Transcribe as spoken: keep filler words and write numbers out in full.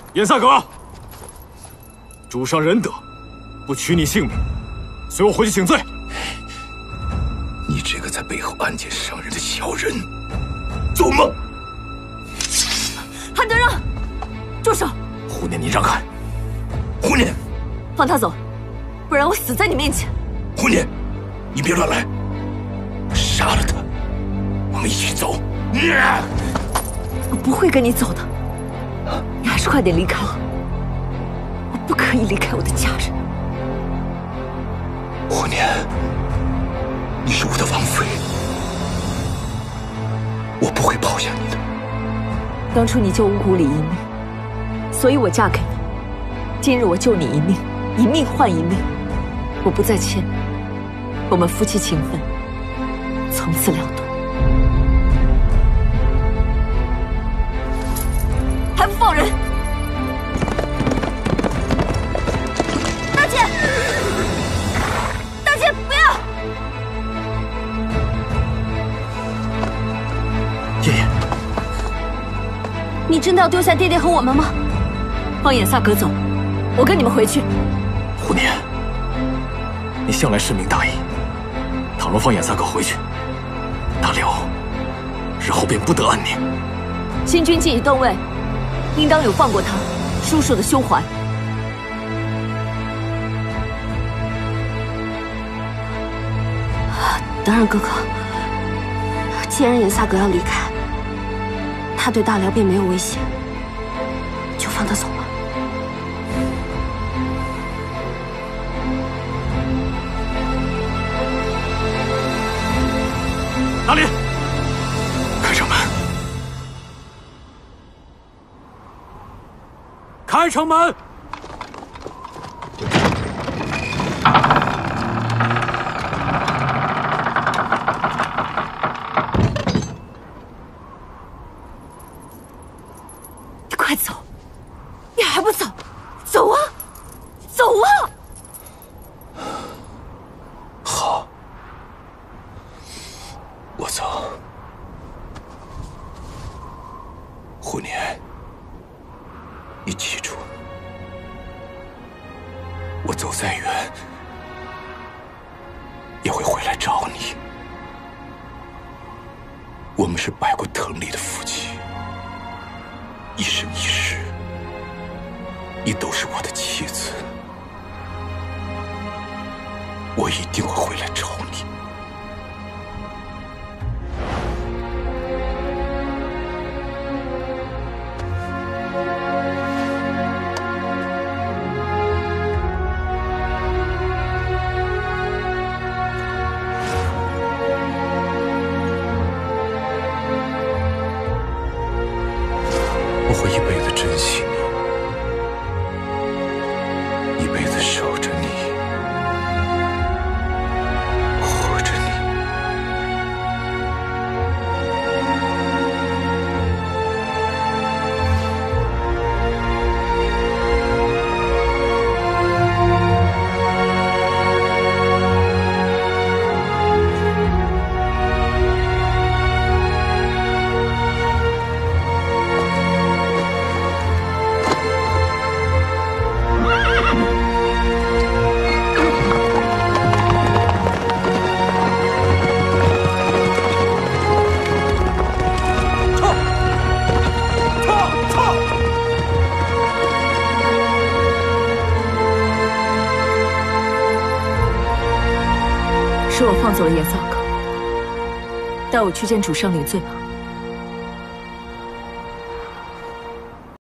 燕萨格，主上仁德，不取你性命，随我回去请罪。 你这个在背后暗箭伤人的小人，做梦！ 韩德让，住手！ 胡念，你让开！胡念， 放他走，不然我死在你面前。 胡念，你别乱来，我杀了他，我们一起走。 我不会跟你走的，你还是快点离开吧。我不可以离开我的家人。 胡念，你是我的王妃，我不会抛下你的。 当初你救乌古里一命，所以我嫁给你。今日我救你一命，一命换一命，我不再欠你，我们夫妻情分从此了断。还不放人！大姐，大姐，不要！ 爷爷， 你真的要丢下爹爹和我们吗？放眼萨格走，我跟你们回去。 胡念，你向来深明大义，倘若放眼萨格回去，大辽日后便不得安宁。 新君既已登位，应当有放过他叔叔的胸怀。 德让哥哥，既然眼萨格要离开，他对大辽便没有威胁，就放他走吧。 哪里？开城门！开城门！ 你快走！你还不走？走啊！走啊！ 好，我走。胡念，你记住，我走再远，也会回来找你。我们是拜过藤里的夫妻，一生一世，你都是我的妻子。我一定会回来找你。我会一辈子珍惜你，一辈子守着你，护着你。 是我放走了颜萨格，带我去见主上领罪吧。